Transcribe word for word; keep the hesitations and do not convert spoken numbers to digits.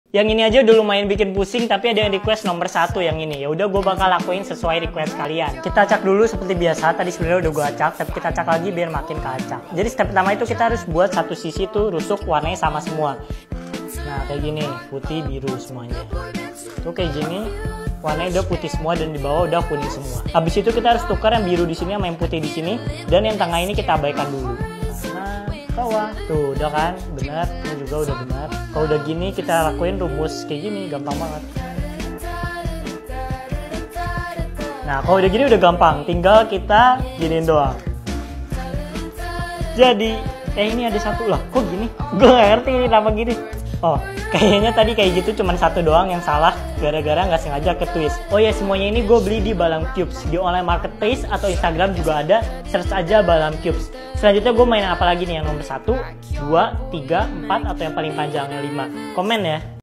Yang ini aja udah lumayan bikin pusing, tapi ada yang request nomor satu yang ini. Ya udah gue bakal lakuin sesuai request kalian. Kita acak dulu seperti biasa. Tadi sebenarnya udah gue acak, tapi kita acak lagi biar makin keacak. Jadi step pertama itu kita harus buat satu sisi tuh rusuk warnanya sama semua. Nah kayak gini, putih biru semuanya. Tuh kayak gini, warnanya udah putih semua dan di bawah udah kuning semua. Habis itu kita harus tukar yang biru di sini sama yang putih di sini, dan yang tengah ini kita abaikan dulu. Nah, bawah tuh udah kan, benar. Ini juga udah benar. Kalau udah gini kita lakuin rumus kayak gini, gampang banget. Nah kalau udah gini udah gampang, tinggal kita giniin doang. Jadi, eh ini ada satu lah, kok gini? Gue gak ngerti ini kenapa gini. Oh, kayaknya tadi kayak gitu cuman satu doang yang salah gara-gara nggak sengaja ke twist. Oh ya, semuanya ini gue beli di Balam Cubes. Di online marketplace atau Instagram juga ada, search aja Balam Cubes. Selanjutnya gue main apa lagi nih, yang nomor satu, dua, tiga, empat, atau yang paling panjang yang lima. Komen ya.